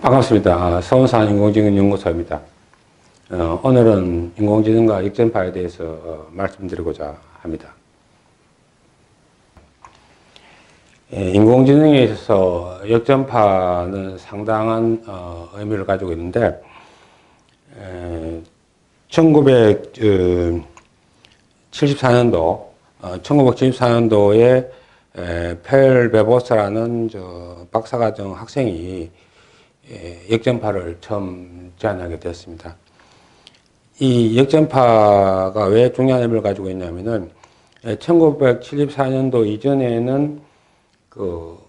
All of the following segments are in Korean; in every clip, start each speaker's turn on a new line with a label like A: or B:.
A: 반갑습니다. 서운산 인공지능연구소입니다. 오늘은 인공지능과 역전파에 대해서 말씀드리고자 합니다. 인공지능에 있어서 역전파는 상당한 의미를 가지고 있는데 1974년도에 펠 베보스라는 박사과정 학생이 역전파를 처음 제안하게 되었습니다. 이 역전파가 왜 중요한 의미를 가지고 있냐면은 1974년도 이전에는 그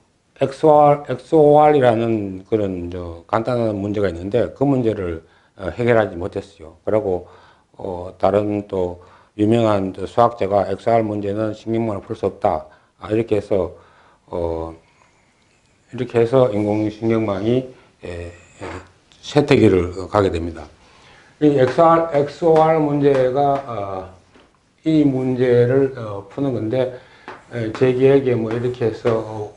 A: XOR이라는 그런 간단한 문제가 있는데 그 문제를 해결하지 못했어요. 그리고 다른 또 유명한 수학자가 XOR 문제는 신경망을 풀 수 없다. 이렇게 해서 인공신경망이 쇠퇴기를 가게 됩니다. 이 XOR 문제가 이 문제를 푸는 건데 제 기억에 뭐 이렇게 해서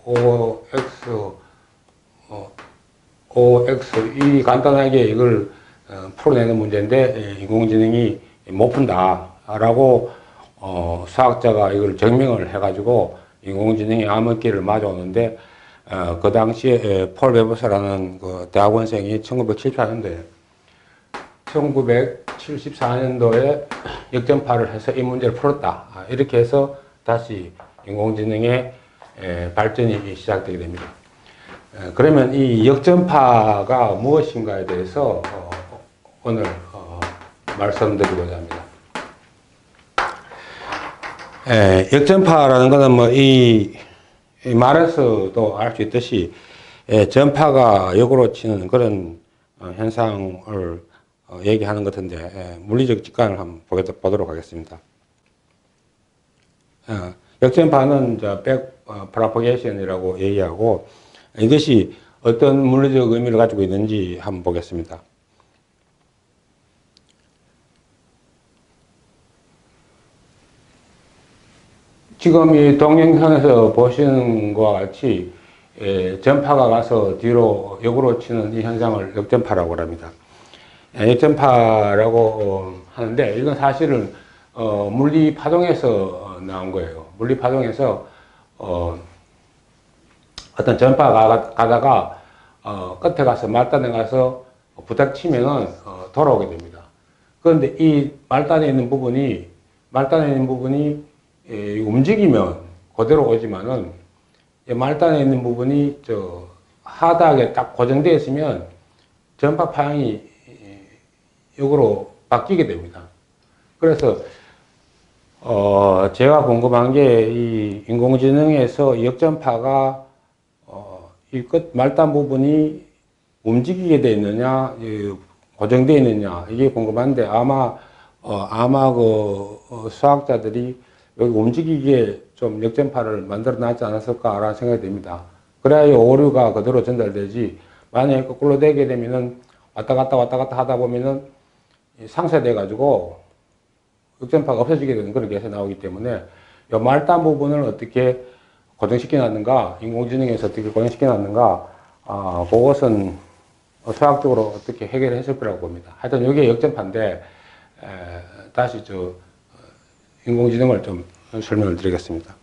A: OX 이 간단하게 이걸 풀어내는 문제인데 인공지능이 못 푼다라고 수학자가 이걸 증명을 해가지고 인공지능이 암흑기를 맞아오는데 그 당시에 폴 베보스라는 그 대학원생이 1974년도에 역전파를 해서 이 문제를 풀었다. 이렇게 해서 다시 인공지능의 발전이 시작되게 됩니다. 그러면 이 역전파가 무엇인가에 대해서 오늘 말씀드리고자 합니다. 역전파라는 것은 뭐 이 말에서도 알 수 있듯이 전파가 역으로 치는 그런 현상을 얘기하는 것 같은데 물리적 직관을 한번 보도록 하겠습니다. 역전파는 백 프로파게이션이라고 얘기하고 이것이 어떤 물리적 의미를 가지고 있는지 한번 보겠습니다. 지금 이 동영상에서 보시는 것과 같이 전파가 가서 뒤로 역으로 치는 이 현상을 역전파라고 합니다. 역전파라고 하는데 이건 사실은 물리 파동에서 나온 거예요. 물리 파동에서 어떤 전파가 가다가 끝에 가서 말단에 가서 부닥치면은 돌아오게 됩니다. 그런데 이 말단에 있는 부분이 움직이면 그대로 오지만은 말단에 있는 부분이 하단에 딱 고정되어 있으면 전파 파형이 역으로 바뀌게 됩니다. 그래서 제가 궁금한 게 이 인공지능에서 역전파가 이 끝 말단 부분이 움직이게 되어 있느냐 고정되어 있느냐 이게 궁금한데 아마 그 수학자들이 여기 움직이게 좀 역전파를 만들어 놨지 않았을까라는 생각이 듭니다. 그래야 이 오류가 그대로 전달되지 만약에 거꾸로 되게 되면은 왔다 갔다 하다 보면은 상쇄돼 가지고 역전파가 없어지게 되는 그런 계산이 나오기 때문에 이 말단 부분을 어떻게 고정시켜 놨는가 인공지능에서 어떻게 고정시켜 놨는가 그것은 수학적으로 어떻게 해결했을 거라고 봅니다. 하여튼 이게 역전파인데 다시 인공지능을 좀 설명을 드리겠습니다.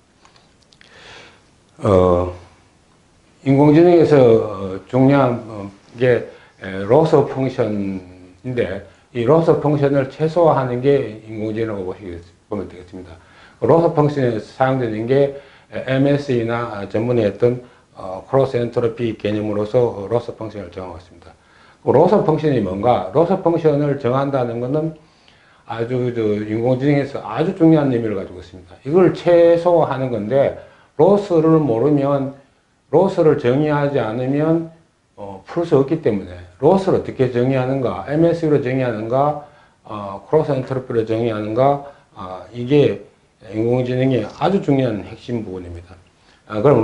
A: 인공지능에서 중요한 게 로스 펑션인데 이 로스 펑션을 최소화하는 게 인공지능이라고 보면 되겠습니다. 로스 펑션에 사용되는 게 MSE나 전문에 했던 크로스 엔트로피 개념으로서 로스 펑션을 정하고 있습니다. 로스 펑션이 뭔가? 로스 펑션을 정한다는 것은 아주 인공지능에서 아주 중요한 의미를 가지고 있습니다. 이걸 최소화하는 건데 로스를 모르면 로스를 정의하지 않으면 풀 수 없기 때문에 로스를 어떻게 정의하는가 MSE로 정의하는가 크로스 엔트로피로 정의하는가 이게 인공지능의 아주 중요한 핵심 부분입니다. 그럼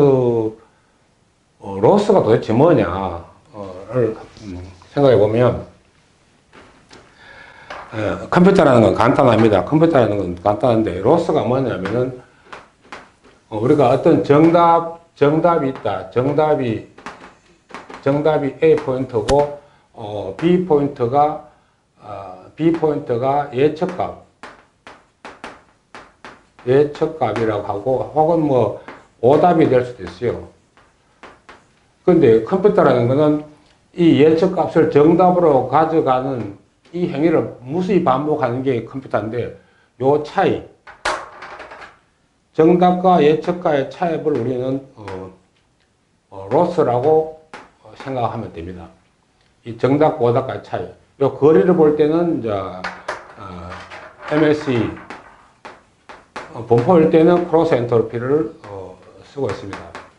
A: 로스가 도대체 뭐냐를 생각해 보면 컴퓨터라는 건 간단합니다. 컴퓨터라는 건 간단한데 로스가 뭐냐면은 우리가 어떤 정답이 있다. 정답이 정답이 A 포인트고, B 포인트가 예측값이라고 하고, 혹은 뭐 오답이 될 수도 있어요. 근데 컴퓨터라는 거는 이 예측값을 정답으로 가져가는 이 행위를 무수히 반복하는 게 컴퓨터인데, 요 차이, 정답과 예측과의 차이를 우리는 로스라고 생각하면 됩니다. 이 정답과 오답과의 차이. 요 거리를 볼 때는 이제 MSE, 분포일 때는 크로스 엔트로피를 쓰고 있습니다.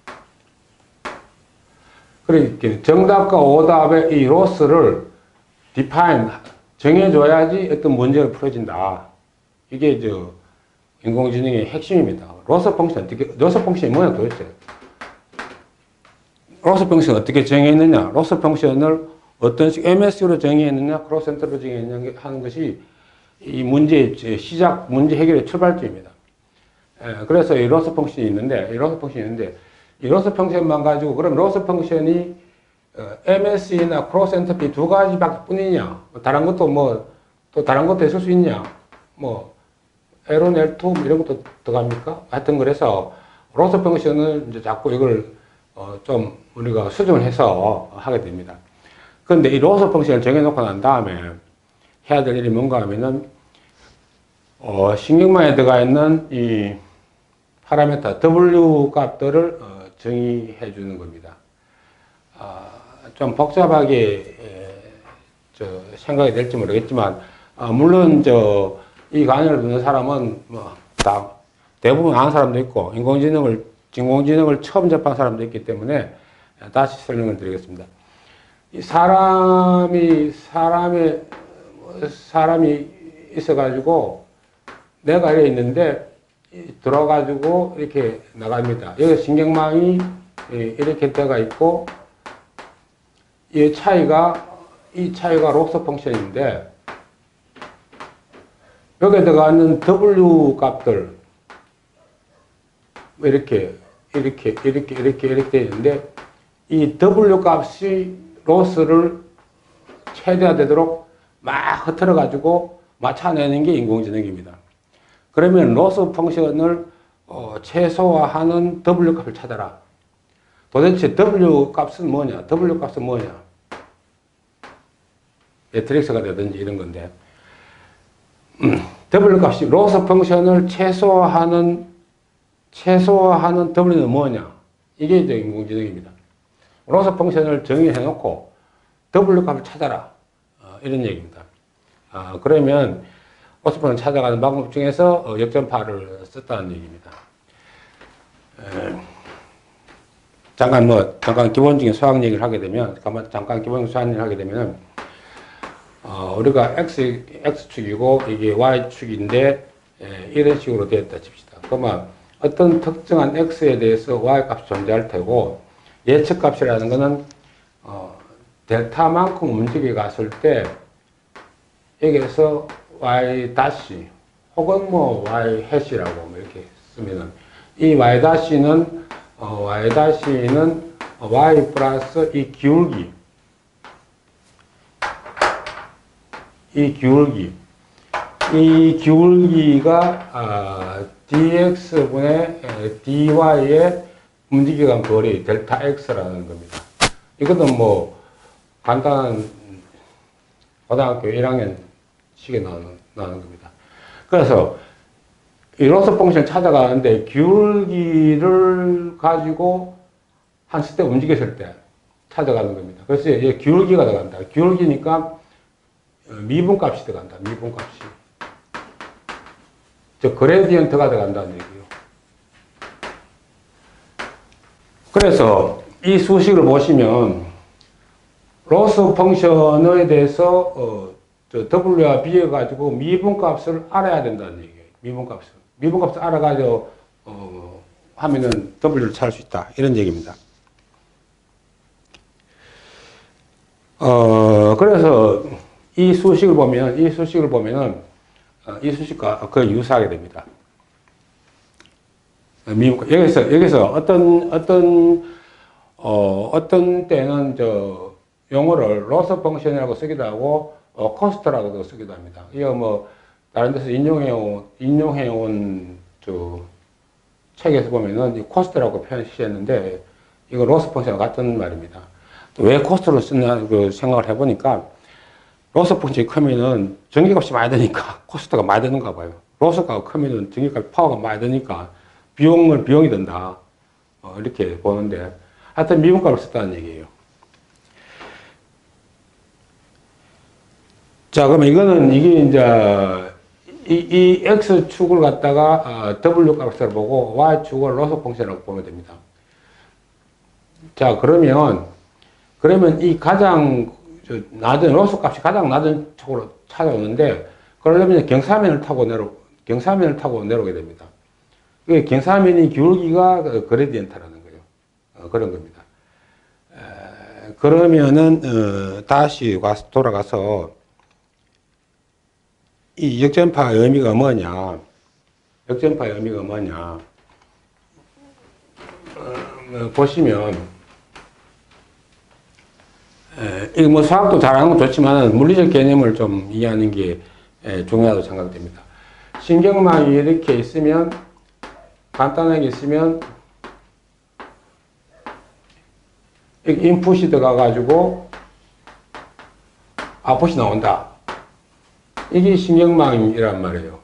A: 그러니까 정답과 오답의 이 로스를 define, 정해줘야지 어떤 문제가 풀어진다. 이게 인공지능의 핵심입니다. 로스 펑션이 뭐냐 도대체? 로스 펑션 어떻게 정의했느냐? 로스 펑션을 어떤 MS로 정의했느냐? 크로스 엔트로피로 정의했느냐? 하는 것이 이 문제의 시작, 문제 해결의 출발점입니다. 그래서 이 로스 펑션이 있는데, 이 로스 펑션만 가지고, 그럼 로스 펑션이 MSE나 크로스 엔트로피 두 가지밖에 뿐이냐? 다른 것도 또 다른 것도 있을 수 있냐? L1, L2 이런 것도 들어갑니까? 하여튼 그래서 로스 펑션은 이제 자꾸 이걸 좀 우리가 수정을 해서 하게 됩니다. 그런데 이 로스 펑션을 정해놓고 난 다음에 해야 될 일이 뭔가 하면은 신경망에 들어가 있는 이 파라미터 W 값들을 정의해 주는 겁니다. 좀 복잡하게 생각이 될지 모르겠지만, 물론 이 강의를 듣는 사람은 다 대부분 아는 사람도 있고, 인공지능을 처음 접한 사람도 있기 때문에 다시 설명을 드리겠습니다. 이 사람이 있어가지고 내가 여기 있는데 들어가지고 이렇게 나갑니다. 여기 신경망이 이렇게 들어가 있고, 이 차이가 로스 펑션인데, 여기에 들어가는 W 값들, 이렇게 되어 있는데, 이 W 값이 로스를 최대화되도록 막 흐트러가지고 맞춰내는 게 인공지능입니다. 그러면 로스 펑션을 최소화하는 W 값을 찾아라. 도대체 W 값은 뭐냐? 매트릭스가 되든지 이런 건데, W 값이 로스 펑션을 최소화하는 W는 뭐냐? 이게 이제 인공지능입니다. 로스 펑션을 정의해 놓고 W 값을 찾아라. 이런 얘기입니다. 그러면 로스 펑션을 찾아가는 방법 중에서 역전파를 썼다는 얘기입니다. 잠깐 기본적인 수학 얘기를 하게 되면, 우리가 X축이고 이게 Y축인데, 이런 식으로 되었다 칩시다. 그러면 어떤 특정한 X에 대해서 Y값이 존재할 테고, 예측값이라는 것은, 델타만큼 움직여 갔을 때, 여기에서 Y 다시, 혹은 Y 해시라고 이렇게 쓰면은, 이 Y 다시는 Y 플러스 이 기울기가 dx분의 dy의 움직여간 거리 델타 x라는 겁니다. 이것은 간단한 고등학교 1학년 식에 나오는 겁니다. 그래서 이 로스 펑션을 찾아가는데, 기울기를 가지고 한 스텝 움직였을 때 찾아가는 겁니다. 그래서 이제 기울기가 들어간다. 기울기니까 미분값이 들어간다. 미분값이. 그레디언트가 들어간다는 얘기예요. 그래서 이 수식을 보시면 로스 펑션에 대해서 W와 B에 가지고 미분값을 알아야 된다는 얘기예요. 미분값을 알아가지고 하면은 W를 찾을 수 있다. 이런 얘기입니다. 그래서 이 수식을 보면은 이 수식과 거의 유사하게 됩니다. 여기서 어떤 어떤 때는 용어를 로스 펑션이라고 쓰기도 하고, 코스트라고도 쓰기도 합니다. 이거 뭐, 다른 데서 인용해온 책에서 보면은 이 코스트라고 표현했는데, 이거 로스 펑션과 같은 말입니다. 왜 코스트로 쓰냐, 생각을 해보니까, 로스 펑션이 크면은 전기값이 많이 드니까 코스트가 많이 드는가 봐요. 로스가 크면은 전기값 파워가 많이 드니까 비용이 든다. 이렇게 보는데, 하여튼 미분값을 썼다는 얘기예요. 자, 그러면 이게 이제, 이 X축을 갖다가 W 값을 보고 Y축을 로스 펑션이라고 보면 됩니다. 자, 그러면 이 가장 낮은, 로스 값이 가장 낮은 축으로 찾아오는데, 그러려면 경사면을 타고 내려오게 됩니다. 경사면이 기울기가 그레디언트라는 거예요. 그런 겁니다. 그러면은, 다시 돌아가서, 이 역전파의 의미가 뭐냐. 보시면, 이거 뭐 수학도 잘하는 건 좋지만 물리적 개념을 좀 이해하는 게 중요하다고 생각됩니다. 신경망이 이렇게 있으면, 간단하게 있으면, 인풋이 들어가가지고 아웃풋이 나온다. 이게 신경망이란 말이에요.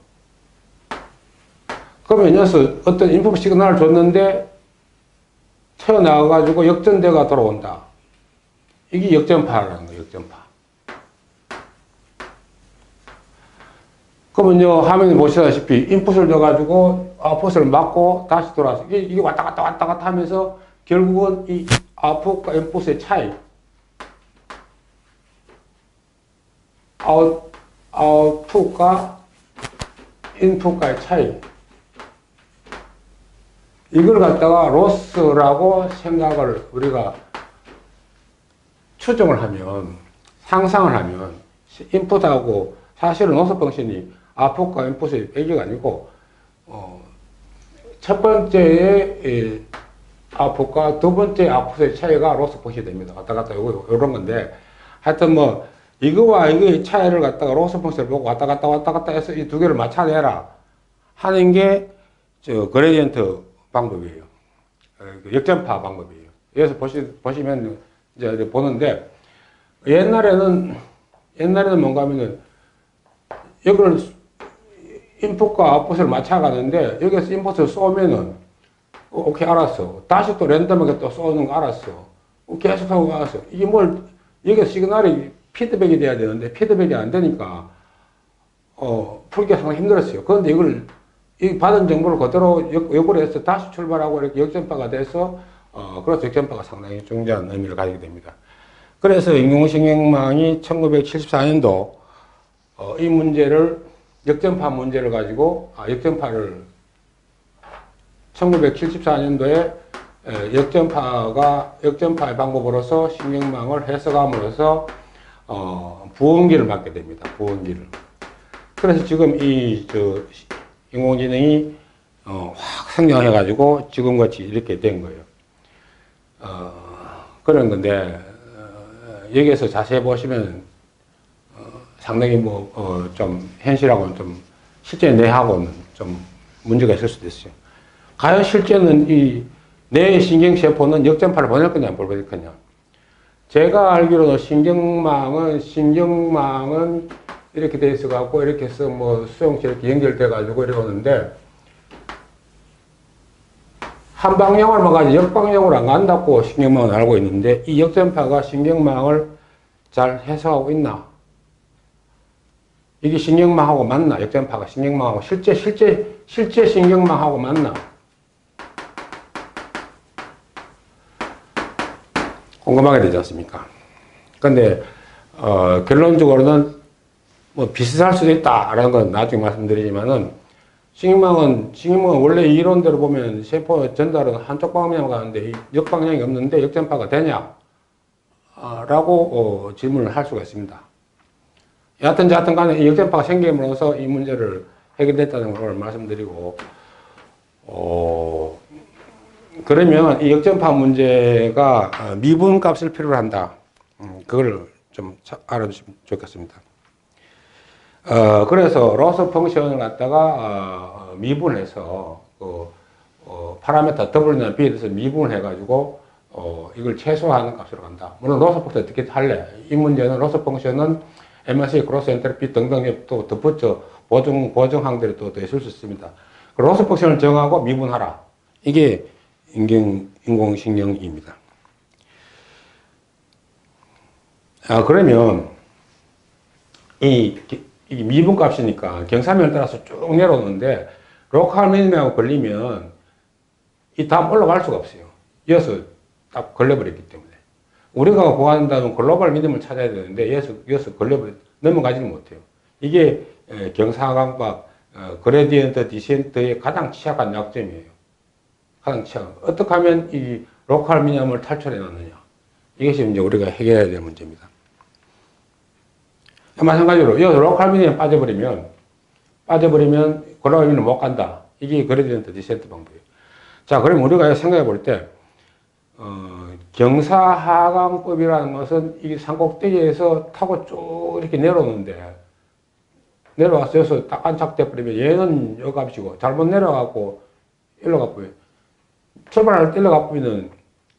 A: 그러면 녀석 어떤 인풋 시그널을 줬는데 튀어나와가지고 역전대가 돌아온다. 이게 역전파라는 거예요, 역전파. 그러면요, 화면에 보시다시피 인풋을 넣어가지고 아웃풋을 막고 다시 돌아와서 이게 왔다 갔다 하면서 결국은 이 아웃풋과 인풋의 차이, 아웃풋과 인풋과의 차이, 이걸 갖다가 로스라고 생각을 우리가 추정을 하면, 상상을 하면, 인풋하고 사실은 로스 펑션이 아웃풋과 인풋의 빼기가 아니고, 첫 번째의 아웃풋과 두 번째 아웃풋의 차이가 로스 펑션이 됩니다. 왔다 갔다 이런 건데, 하여튼 뭐, 이거와 이거의 차이를 갖다가 로스 펑션을 보고 왔다 갔다 해서 이 두 개를 맞춰내라 하는 게, 그레디언트 방법이에요. 역전파 방법이에요. 여기서 보시면, 이제 보는데, 옛날에는 뭔가 하면은, 여기를 인풋과 아웃풋을 맞춰가는데, 여기서 인풋을 쏘면은, 오케이, 알았어. 다시 또 랜덤하게 또 쏘는 거 알았어. 계속 하고 알았어. 이게 여기서 시그널이 피드백이 돼야 되는데, 피드백이 안 되니까, 풀기가 상당히 힘들었어요. 그런데 이 받은 정보를 그대로 역으로 해서 다시 출발하고 이렇게 역전파가 돼서, 그래서 역전파가 상당히 중요한 의미를 가지게 됩니다. 그래서 인공신경망이 1974년도, 이 문제를, 역전파 문제를 가지고, 역전파를 1974년도에 역전파의 방법으로서 신경망을 해석함으로써 부원기를 맞게 됩니다. 부원기를. 그래서 지금 인공지능이 확 성장해가지고 지금같이 이렇게 된 거예요. 그런 건데 여기에서 자세히 보시면 상당히 좀 현실하고는 좀 실제 뇌하고는 좀 문제가 있을 수도 있어요. 과연 실제는 이 뇌의 신경세포는 역전파를 보낼 거냐, 안 보낼 거냐. 제가 알기로는 신경망은 이렇게 돼 있어갖고, 이렇게 해서 수용체 이렇게 연결돼가지고 이렇게 오는데, 한 방향으로만 가지 역방향으로 안 간다고 신경망은 알고 있는데, 이 역전파가 신경망을 잘 해석하고 있나? 이게 신경망하고 맞나? 역전파가 신경망하고 실제 신경망하고 맞나? 궁금하게 되지 않습니까? 근데, 결론적으로는 비슷할 수도 있다라는 건 나중에 말씀드리지만은, 신경망은 원래 이론대로 보면 세포 전달은 한쪽 방향으로 가는데 역방향이 없는데 역전파가 되냐? 라고 질문을 할 수가 있습니다. 여하튼 간에 이 역전파가 생김으로써 이 문제를 해결됐다는 걸 말씀드리고, 그러면 이 역전파 문제가 미분 값을 필요로 한다. 그걸 좀 알아두시면 좋겠습니다. 그래서 로스 펑션을 갖다가 미분해서 파라미터 W나 B에 대해서 미분을 해가지고 이걸 최소화하는 값으로 간다. 물론 로스 펑션 어떻게 할래? 이 문제는 로스 펑션은 MSA, 크로스 엔트로피 등등 또 덧붙여 보정항들이 또 있을 수 있습니다. 로스 펑션을 정하고 미분하라. 이게 인공신경입니다. 그러면 이 미분값이니까 경사면을 따라서 쭉 내려오는데 로컬 미니멈하고 걸리면 이 다음 올라갈 수가 없어요. 이어서 딱 걸려버렸기 때문에 우리가 구한다면 글로벌 미니멈을 찾아야 되는데 이어서 넘어가지는 못해요. 이게 경사강박 그레디언트 디센트의 가장 취약한 약점이에요. 가장 취약. 어떻게 하면 이 로컬 미니멈을 탈출해 놨느냐. 이것이 이제 우리가 해결해야 될 문제입니다. 마찬가지로 여기서 로컬 미니멈 빠져버리면 글로벌 미니멈 못 간다. 이게 그레디언트 디센트 방법이에요. 자, 그럼 우리가 생각해 볼 때 경사하강법이라는 것은 이 산꼭대기에서 타고 쭉 이렇게 내려오는데 내려와서 여기서 딱 안착돼 버리면 얘는 요 값이고 잘못 내려가고 일로 가보면 출발할 때 일로 가보면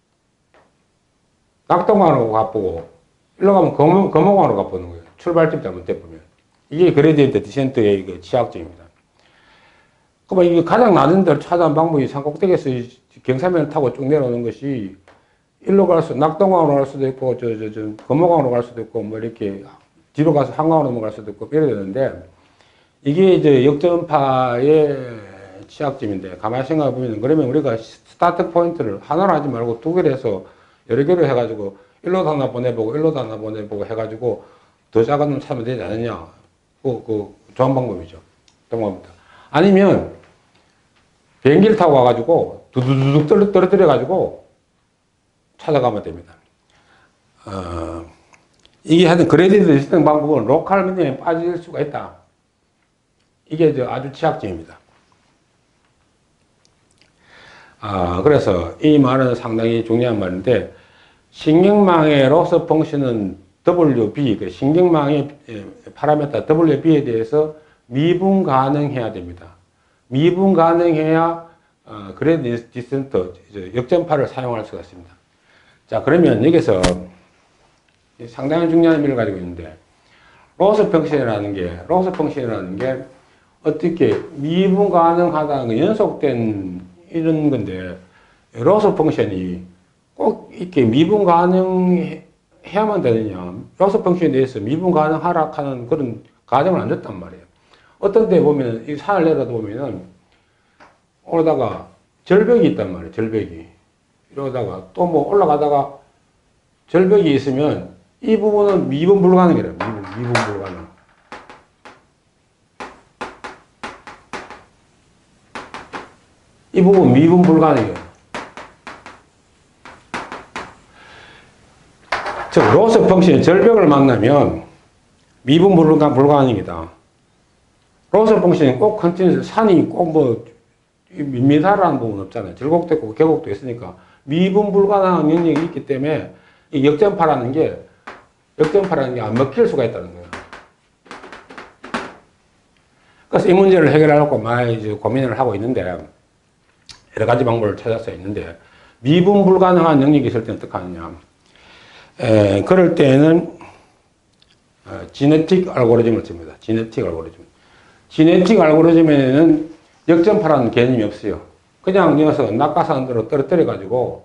A: 낙동강으로 가보고 일로 가면 금호강으로 가보는 거예요. 출발점 잘못돼 보면 이게 그레디언트 디센트의 취약점입니다. 그러면 이게 가장 낮은 데를 찾아온 방법이 산꼭대기에서 경사면을 타고 쭉 내려오는 것이 일로 낙동강으로 갈 수도 있고 금호강으로 갈 수도 있고 뭐 이렇게 뒤로 가서 한강으로 넘어갈 수도 있고 이래야 되는데 이게 이제 역전파의 취약점인데 가만히 생각해 보면 그러면 우리가 스타트 포인트를 하나로 하지 말고 두 개를 해서 여러 개로 해가지고 일로도 하나 보내보고 일로도 하나 보내보고 해가지고 더 작은 놈 찾으면 되지 않느냐. 좋은 방법이죠. 좋은 방법입니다. 아니면 비행기를 타고 가가지고 두두둑 떨어뜨려가지고 찾아가면 됩니다. 이게 하여튼 그레디언트 디센트 방법은 로컬 미니멈에 빠질 수가 있다. 이게 아주 취약점입니다. 그래서 이 말은 상당히 중요한 말인데 신경망의 로스 펑션은 WB, 신경망의 파라미터 WB에 대해서 미분 가능해야 됩니다. 미분 가능해야 그레디언트 디센트 역전파를 사용할 수가 있습니다. 자, 그러면 여기서 상당히 중요한 의미를 가지고 있는데 로스 펑션이라는 게 어떻게 미분 가능하다는 거 연속된 이런 건데 로스 펑션이 꼭 이렇게 미분 가능해야만 되느냐. 로스 펑션에 대해서 미분 가능하라 하는 그런 가정을 안 줬단 말이에요. 어떤 때 보면 이 산을 내려다 보면은 오르다가 절벽이 있단 말이에요. 절벽이. 이러다가 또 뭐 올라가다가 절벽이 있으면 이 부분은 미분 불가능이래요. 미분 불가능. 이 부분 미분 불가능이에요. 즉 로스 펑션이 절벽을 만나면 미분 불가능이다. 로스 펑션이 꼭 컨티뉴스 산이 꼭 뭐 밋밋하라는 부분은 없잖아요. 절곡도 있고 계곡도 있으니까 미분 불가능한 영역이 있기 때문에 이 역전파라는 게 안 먹힐 수가 있다는 거예요. 그래서 이 문제를 해결하려고 많이 이제 고민을 하고 있는데 여러 가지 방법을 찾아서 있는데 미분 불가능한 영역이 있을 때는 어떻게 하느냐. 그럴 때는 지네틱 알고리즘을 씁니다. 지네틱 알고리즘에는 역전파라는 개념이 없어요. 그냥 여기서 낙하산으로 떨어뜨려가지고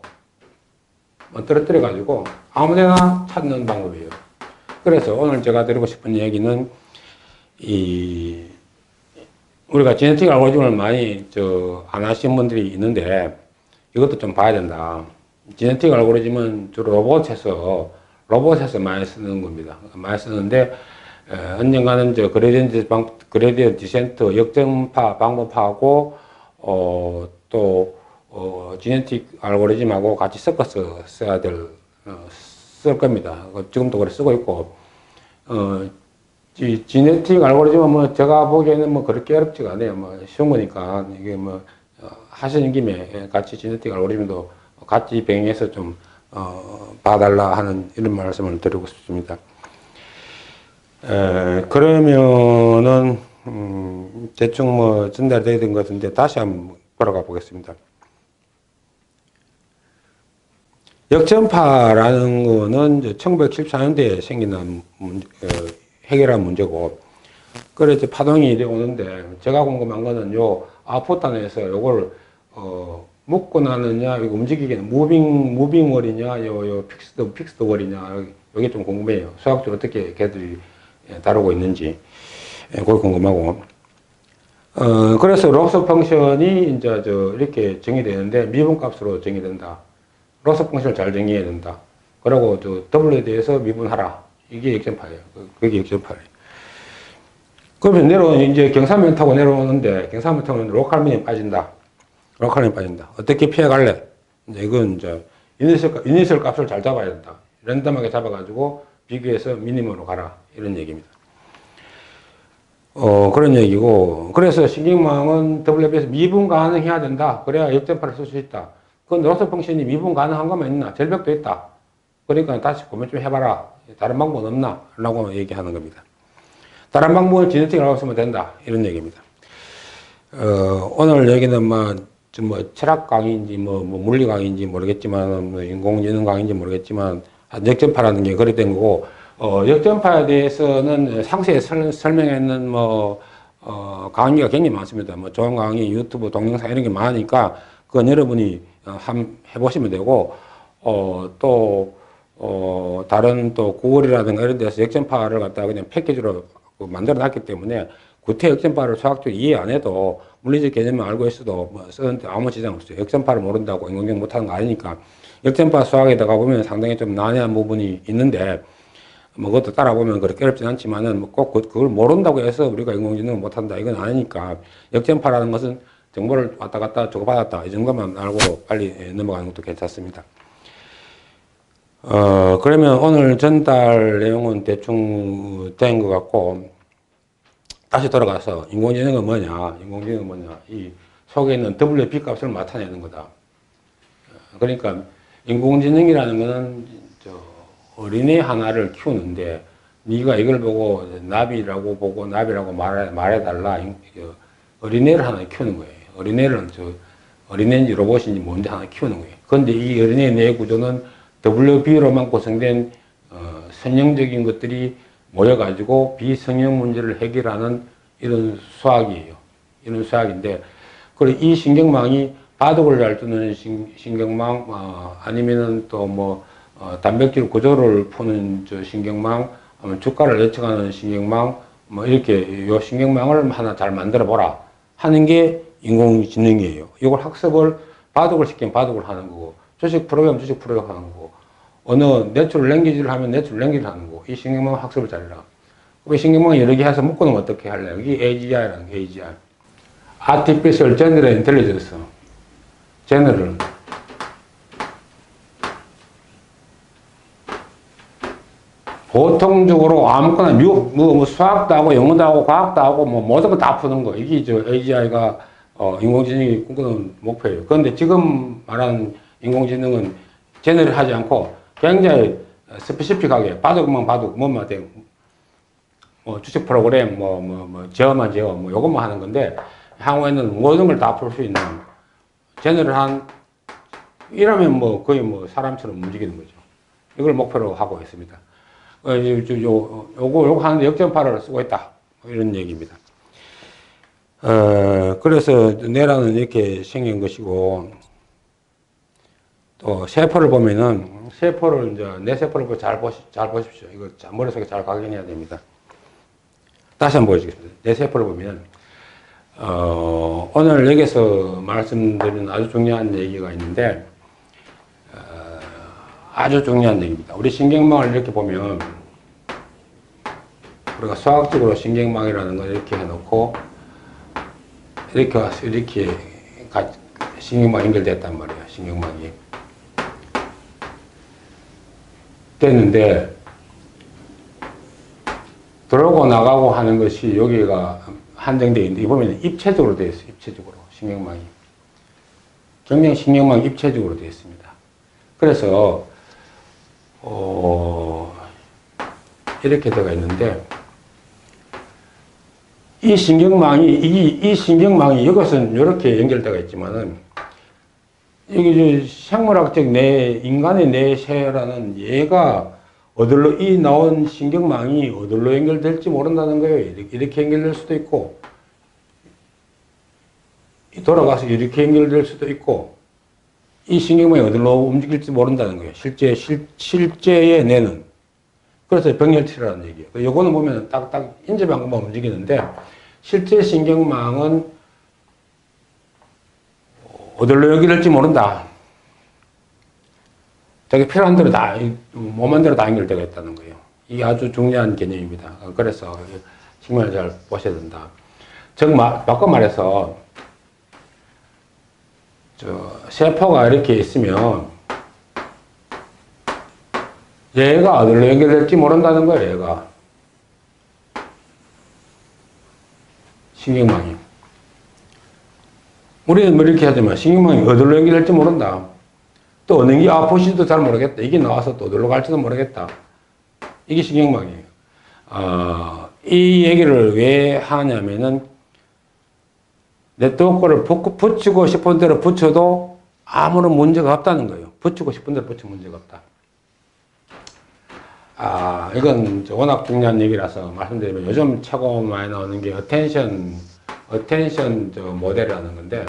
A: 아무데나 찾는 방법이에요. 그래서 오늘 제가 드리고 싶은 얘기는 우리가 지네틱 알고리즘을 많이 안 하신 분들이 있는데 이것도 좀 봐야 된다. 지네틱 알고리즘은 주로 로봇에서 많이 쓰는 겁니다. 많이 쓰는데 언젠가는 그레디언트 디센트 역전파 방법하고 또 지네틱 알고리즘하고 같이 섞어서 쓸 겁니다. 지금도 그래 쓰고 있고 지네틱 알고리즘은 뭐 제가 보기에는 뭐 그렇게 어렵지가 않아요. 뭐 쉬운 거니까 이게 뭐 하시는 김에 같이 지네틱 알고리즘도 같이 병행해서 좀 봐달라 하는 이런 말씀을 드리고 싶습니다. 그러면은 대충 뭐 전달되어 된 것 같은데 다시 한번 돌아가 보겠습니다. 역전파라는 거는 1974년대에 생기는 해결한 문제고, 그래서 파동이 이래 오는데, 제가 궁금한 거는 요 아포탄에서 요걸 묶고 나느냐, 이거 움직이게 무빙 월이냐, 요 픽스드 월이냐, 요게 좀 궁금해요. 수학적으로 어떻게 걔들이 다루고 있는지 그걸 궁금하고. 그래서 로스 펑션이 이제 이렇게 정의되는데 미분값으로 정의된다. 로스 펑션을 잘 정의해야 된다. 그리고 W에 대해서 미분하라. 이게 역전파예요. 그게 역전파예요. 그러면 이제 경사면 타고 내려오는데, 경사면 타고 로컬민이 빠진다. 로컬민이 빠진다. 어떻게 피해갈래? 이제 이건 이제 이니셜 값을 잘 잡아야 된다. 랜덤하게 잡아가지고 비교해서 미니멈으로 가라. 이런 얘기입니다. 그런 얘기고, 그래서 신경망은 W에 비해서 미분 가능해야 된다. 그래야 역전파를 쓸 수 있다. 그건 로스 펑션이 미분 가능한 것만 있나? 절벽도 있다. 그러니까 다시 고민 좀 해봐라. 다른 방법은 없나? 라고 얘기하는 겁니다. 다른 방법을 지네틱이라고 쓰면 된다. 이런 얘기입니다. 오늘 얘기는 뭐 철학 강의인지 물리 강의인지 모르겠지만, 인공지능 강의인지 모르겠지만, 역전파라는 게 그래 된 거고, 역전파에 대해서는 상세히 설명했는 강의가 굉장히 많습니다. 좋은 강의, 유튜브 동영상 이런 게 많으니까, 그건 여러분이 한번 해보시면 되고, 다른 구글이라든가 이런 데서 역전파를 갖다가 그냥 패키지로 만들어 놨기 때문에 구태 역전파를 수학적으로 이해 안 해도 물리적 개념을 알고 있어도 쓰는데 아무 지장 없어요. 역전파를 모른다고 인공지능 못하는 거 아니니까. 역전파 수학에다가 보면 상당히 좀 난해한 부분이 있는데, 그것도 따라보면 그렇게 어렵진 않지만은 꼭 그걸 모른다고 해서 우리가 인공지능을 못한다 이건 아니니까. 역전파라는 것은 정보를 왔다 갔다 주고받았다 이 정도만 알고 빨리 넘어가는 것도 괜찮습니다. 그러면 오늘 전달 내용은 대충 된 것 같고, 다시 돌아가서 인공지능은 뭐냐, 이 속에 있는 WB 값을 나타내는 거다. 그러니까 인공지능이라는 거는 어린애 하나를 키우는데, 네가 이걸 보고 나비라고 말해달라. 어린애를 하나 키우는 거예요. 어린애인지 로봇인지 뭔지 하나 키우는 거예요. 그런데 이 어린애 내 구조는 WB로만 구성된 선형적인 것들이 모여가지고 비선형 문제를 해결하는 이런 수학이에요. 이런 수학인데, 그리고 이 신경망이 바둑을 잘 두는 신경망, 아니면은 단백질 구조를 푸는 신경망, 주가를 예측하는 신경망, 이렇게 요 신경망을 하나 잘 만들어 보라 하는 게 인공지능이에요. 이걸 학습을 바둑을 시키면 바둑을 하는 거고, 주식 프로그램 하는 거고, 어느 내추럴 랭귀지를 하면 내추럴 랭귀지를 하는 거고, 이 신경망 학습을 잘해라. 이 신경망을 여러 개 해서 묶어놓으면 어떻게 할래? 여기 AGI라는 게 AGI. Artificial General Intelligence. General. 보통적으로 아무거나 수학도 하고 영어도 하고 과학도 하고 모든 거 다 푸는 거. 이게 AGI가 인공지능이 꿈꾸는 목표예요. 그런데 지금 말하는 인공지능은 제너럴 하지 않고 굉장히 스페시픽하게 바둑만 뭐만 돼. 주식 프로그램, 제어만 요것만 하는 건데, 향후에는 모든 걸 다 풀 수 있는 제너럴한, 이러면 거의 사람처럼 움직이는 거죠. 이걸 목표로 하고 있습니다. 요거 하는데 역전파를 쓰고 있다. 이런 얘기입니다. 그래서 뇌라는 이렇게 생긴 것이고, 또 세포를 보면은, 뇌 세포를 잘 보십시오. 이거 머릿속에 잘 각인해야 됩니다. 다시 한번 보여주겠습니다. 뇌 세포를 보면, 오늘 여기서 말씀드리는 아주 중요한 얘기가 있는데, 아주 중요한 얘기입니다. 우리 신경망을 이렇게 보면, 우리가 수학적으로 신경망이라는 걸 이렇게 해놓고, 이렇게 와서 이렇게 신경망 연결됐단 말이에요. 신경망이. 됐는데, 들어오고 나가고 하는 것이 여기가 한정되어 있는데, 이 보면 입체적으로 되어 있어요. 입체적으로. 신경망이. 경량신경망 입체적으로 되어 있습니다. 그래서 이렇게 되어 있는데 이 신경망이 이것은 이렇게 연결되어 있지만은 여기 생물학적 인간의 뇌세라는 얘가 어디로 이 나온 신경망이 어디로 연결될지 모른다는 거예요. 이렇게 연결될 수도 있고 돌아가서 이렇게 연결될 수도 있고 이 신경망이 어디로 움직일지 모른다는 거예요. 실제의 뇌는. 그래서 병렬치라는 얘기예요. 요거는 보면 딱딱 인접한 것만 움직이는데 실제 신경망은 어디로 연결될지 모른다. 자기 필요한 대로 다, 몸한 대로 다 연결되어 있다는 거예요. 이게 아주 중요한 개념입니다. 그래서 정말 잘 보셔야 된다. 바꿔 말해서 세포가 이렇게 있으면 얘가 어디로 연결될지 모른다는 거예요. 얘가 신경망이. 우리는 뭐 이렇게 하지만 신경망이 어디로 연결될지 모른다. 또 어느 게 아프지도 잘 모르겠다. 이게 나와서 또 어디로 갈지도 모르겠다. 이게 신경망이에요. 이 얘기를 왜 하냐면은 네트워크를 붙이고 싶은 대로 붙여도 아무런 문제가 없다는 거예요. 붙이고 싶은 대로 붙이면 문제가 없다. 이건 워낙 중요한 얘기라서 말씀드리면 요즘 최고 많이 나오는 게 어텐션 모델이라는 건데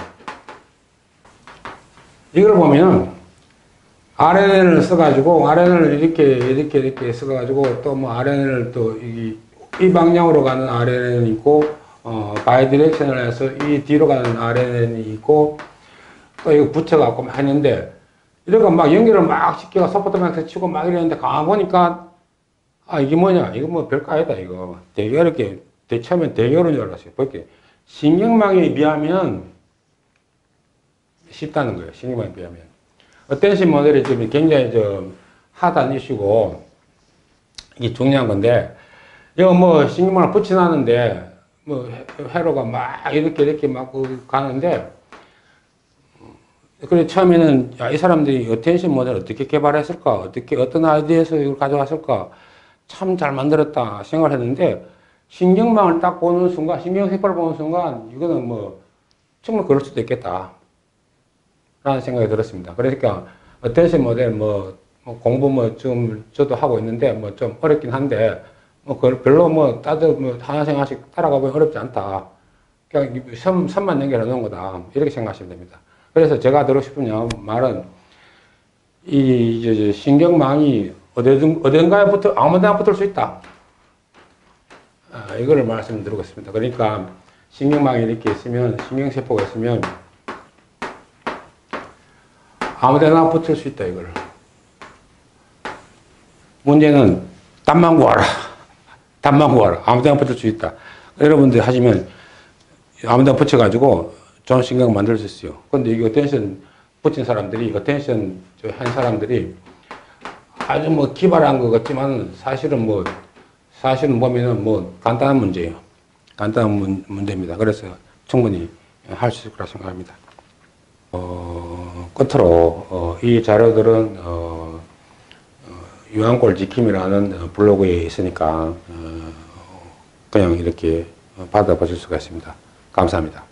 A: 이걸 보면 RNN을 써가지고 RNN을 이렇게 써가지고 또 뭐 RNN을 또 이 방향으로 가는 RNN이 있고 바이디렉션을 해서 이 뒤로 가는 RNN이 있고 또 이거 붙여갖고 막 했는데 이렇게 막 연결을 막 시켜가 소프트뱅크 치고 막 이랬는데 가만 보니까 이게 뭐냐 이거 뭐 별거 아니다 이거 되게 어렵게 처음엔 되게 어려운 줄 알았어요. porque 신경망에 비하면 쉽다는 거예요. 신경망에 비하면. 어텐션 모델이 지금 굉장히 핫한 이슈고, 이게 중요한 건데, 이거 뭐 신경망을 붙여놨는데, 뭐 회로가 막 이렇게 막 가는데, 그래 처음에는 이 사람들이 어텐션 모델 어떻게 개발했을까? 어떤 아이디어에서 이걸 가져왔을까? 참 잘 만들었다 생각을 했는데, 신경망을 딱 보는 순간, 신경세포를 보는 순간, 이거는 뭐, 정말 그럴 수도 있겠다. 라는 생각이 들었습니다. 그러니까, 어텐션 모델 공부 좀 저도 하고 있는데, 좀 어렵긴 한데, 별로 하나씩 하나씩 따라가 보면 어렵지 않다. 그냥 선만 연결해 놓은 거다. 이렇게 생각하시면 됩니다. 그래서 제가 드리고 싶은 말은, 신경망이 어딘가에 아무데나 붙을 수 있다. 이거를 말씀드리고 있습니다. 그러니까 신경망이 이렇게 있으면, 신경세포가 있으면 아무데나 붙을 수 있다 이걸. 문제는 답만 구하라. 아무데나 붙을 수 있다. 여러분들 하시면 아무데나 붙여가지고 좋은 신경 만들 수 있어요. 근데 이거 어텐션 붙인 사람들이, 어텐션 한 사람들이 아주 기발한 것 같지만 사실은 보면은 간단한 문제예요. 간단한 문제입니다. 그래서 충분히 할 수 있을 거라 생각합니다. 끝으로 이 자료들은 유한골 지킴이라는 블로그에 있으니까 그냥 이렇게 받아보실 수가 있습니다. 감사합니다.